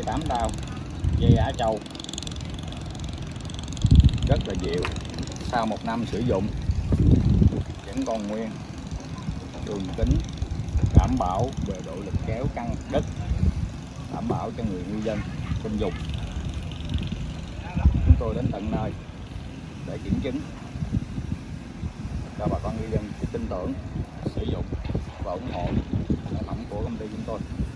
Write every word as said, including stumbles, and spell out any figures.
dây tám đao, dây Á Châu rất là dịu. Sau một năm sử dụng vẫn còn nguyên, đường kính, đảm bảo về độ lực kéo căng đất, đảm bảo cho người ngư dân trong dùng. Chúng tôi đến tận nơi để kiểm chứng cho bà con ngư dân tin tưởng sử dụng và ủng hộ sản phẩm của công ty chúng tôi.